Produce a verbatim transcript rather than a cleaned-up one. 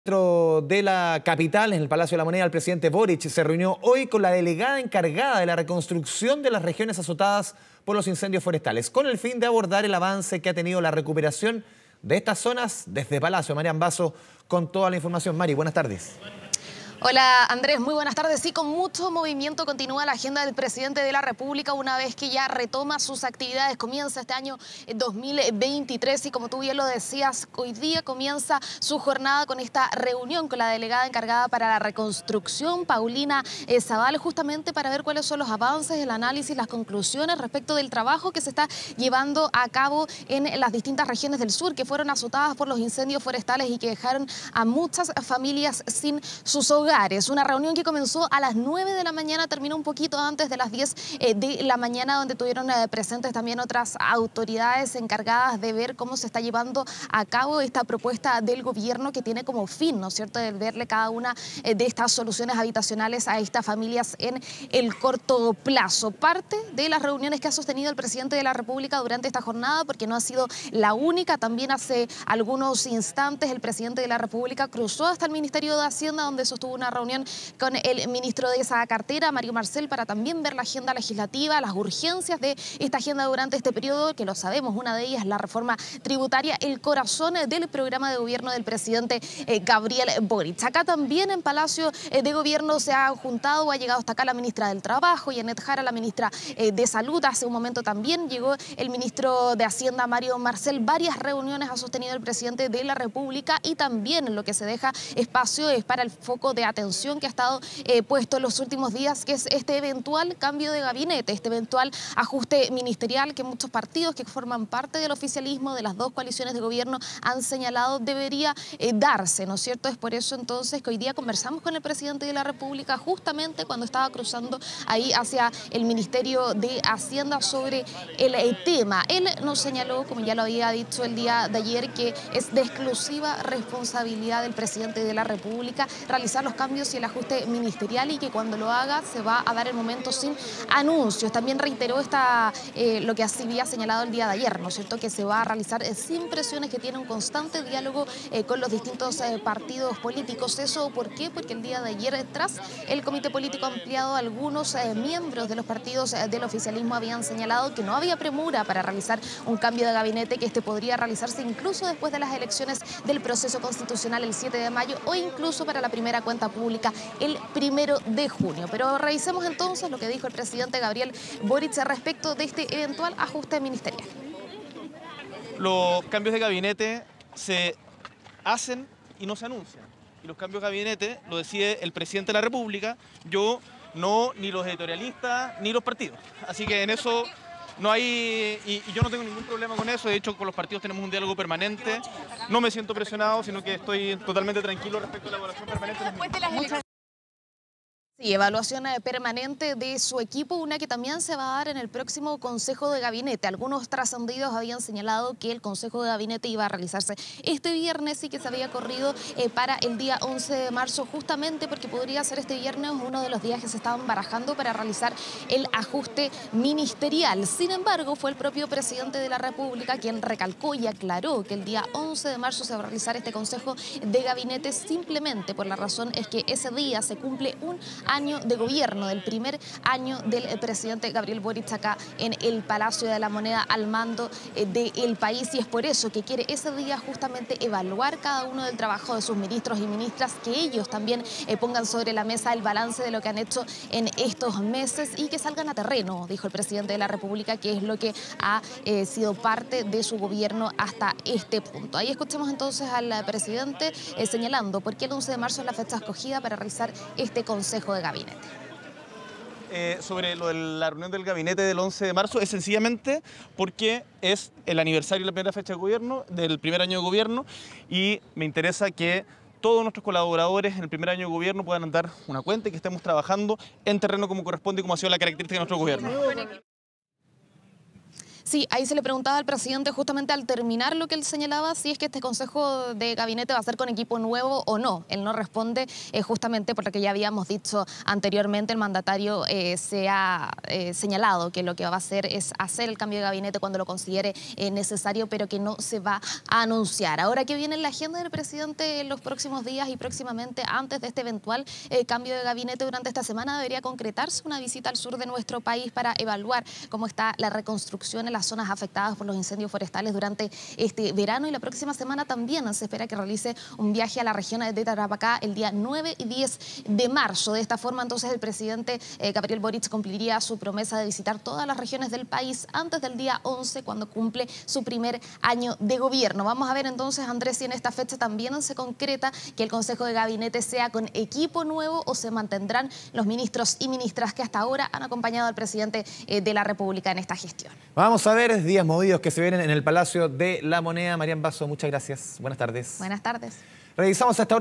Dentro de la capital, en el Palacio de la Moneda, el presidente Boric se reunió hoy con la delegada encargada de la reconstrucción de las regiones azotadas por los incendios forestales, con el fin de abordar el avance que ha tenido la recuperación de estas zonas desde Palacio. Marian Basso con toda la información. Mari, buenas tardes. Hola Andrés, muy buenas tardes. Sí, con mucho movimiento continúa la agenda del presidente de la República una vez que ya retoma sus actividades. Comienza este año dos mil veintitrés y como tú bien lo decías, hoy día comienza su jornada con esta reunión con la delegada encargada para la reconstrucción, Paulina eh, Zaval, justamente para ver cuáles son los avances, el análisis, las conclusiones respecto del trabajo que se está llevando a cabo en las distintas regiones del sur que fueron azotadas por los incendios forestales y que dejaron a muchas familias sin sus hogares. Una reunión que comenzó a las nueve de la mañana, terminó un poquito antes de las diez de la mañana, donde tuvieron presentes también otras autoridades encargadas de ver cómo se está llevando a cabo esta propuesta del gobierno que tiene como fin, ¿no es cierto?, de verle cada una de estas soluciones habitacionales a estas familias en el corto plazo. Parte de las reuniones que ha sostenido el presidente de la República durante esta jornada, porque no ha sido la única. También hace algunos instantes el presidente de la República cruzó hasta el Ministerio de Hacienda, donde sostuvo una reunión con el ministro de esa cartera, Mario Marcel, para también ver la agenda legislativa, las urgencias de esta agenda durante este periodo, que lo sabemos, una de ellas es la reforma tributaria, el corazón del programa de gobierno del presidente eh, Gabriel Boric. Acá también en Palacio eh, de Gobierno se ha juntado, ha llegado hasta acá la ministra del Trabajo, Janet Jara, la ministra eh, de Salud. Hace un momento también llegó el ministro de Hacienda, Mario Marcel. Varias reuniones ha sostenido el presidente de la República y también lo que se deja espacio es para el foco de atención que ha estado eh, puesto en los últimos días, que es este eventual cambio de gabinete, este eventual ajuste ministerial que muchos partidos que forman parte del oficialismo de las dos coaliciones de gobierno han señalado debería eh, darse, ¿no es cierto? Es por eso entonces que hoy día conversamos con el presidente de la República justamente cuando estaba cruzando ahí hacia el Ministerio de Hacienda sobre el eh, tema. Él nos señaló, como ya lo había dicho el día de ayer, que es de exclusiva responsabilidad del presidente de la República realizar los cambios y el ajuste ministerial y que cuando lo haga se va a dar el momento sin anuncios. También reiteró esta, eh, lo que así había señalado el día de ayer, ¿no es cierto?, que se va a realizar eh, sin presiones, que tiene un constante diálogo eh, con los distintos eh, partidos políticos. ¿Eso por qué? Porque el día de ayer, tras el comité político ampliado, algunos eh, miembros de los partidos eh, del oficialismo habían señalado que no había premura para realizar un cambio de gabinete, que este podría realizarse incluso después de las elecciones del proceso constitucional el siete de mayo o incluso para la primera cuenta pública el primero de junio. Pero revisemos entonces lo que dijo el presidente Gabriel Boric respecto de este eventual ajuste ministerial. Los cambios de gabinete se hacen y no se anuncian. Y los cambios de gabinete lo decide el presidente de la República, yo no, ni los editorialistas, ni los partidos. Así que en eso no hay, y, y yo no tengo ningún problema con eso. De hecho, con los partidos tenemos un diálogo permanente. No me siento presionado, sino que estoy totalmente tranquilo respecto a la evaluación permanente. Después de las elecciones. Sí, evaluación permanente de su equipo, una que también se va a dar en el próximo Consejo de Gabinete. Algunos trascendidos habían señalado que el Consejo de Gabinete iba a realizarse este viernes y que se había corrido eh, para el día once de marzo, justamente porque podría ser este viernes uno de los días que se estaban barajando para realizar el ajuste ministerial. Sin embargo, fue el propio presidente de la República quien recalcó y aclaró que el día once de marzo se va a realizar este Consejo de Gabinete, simplemente por la razón es que ese día se cumple un año de gobierno, del primer año del presidente Gabriel Boric acá en el Palacio de la Moneda al mando del país, y es por eso que quiere ese día justamente evaluar cada uno del trabajo de sus ministros y ministras, que ellos también eh, pongan sobre la mesa el balance de lo que han hecho en estos meses y que salgan a terreno, dijo el presidente de la República, que es lo que ha eh, sido parte de su gobierno hasta este punto. Ahí escuchemos entonces al presidente eh, señalando por qué el once de marzo es la fecha escogida para realizar este Consejo de Gabinete. Eh, sobre lo de la reunión del gabinete del once de marzo es sencillamente porque es el aniversario de la primera fecha de gobierno, del primer año de gobierno, y me interesa que todos nuestros colaboradores en el primer año de gobierno puedan dar una cuenta y que estemos trabajando en terreno como corresponde y como ha sido la característica de nuestro gobierno. Sí, ahí se le preguntaba al presidente justamente al terminar lo que él señalaba, si es que este Consejo de Gabinete va a ser con equipo nuevo o no. Él no responde eh, justamente por lo que ya habíamos dicho anteriormente. El mandatario eh, se ha eh, señalado que lo que va a hacer es hacer el cambio de gabinete cuando lo considere eh, necesario, pero que no se va a anunciar. Ahora que viene en la agenda del presidente en los próximos días y próximamente antes de este eventual eh, cambio de gabinete durante esta semana, debería concretarse una visita al sur de nuestro país para evaluar cómo está la reconstrucción en las zonas afectadas por los incendios forestales durante este verano, y la próxima semana también se espera que realice un viaje a la región de Tarapacá el día nueve y diez de marzo. De esta forma, entonces, el presidente eh, Gabriel Boric cumpliría su promesa de visitar todas las regiones del país antes del día once, cuando cumple su primer año de gobierno. Vamos a ver entonces, Andrés, si en esta fecha también se concreta que el Consejo de Gabinete sea con equipo nuevo o se mantendrán los ministros y ministras que hasta ahora han acompañado al presidente eh, de la República en esta gestión. Vamos a ver días movidos que se vienen en el Palacio de la Moneda. Marian Basso, muchas gracias. Buenas tardes. Buenas tardes. Revisamos hasta ahora.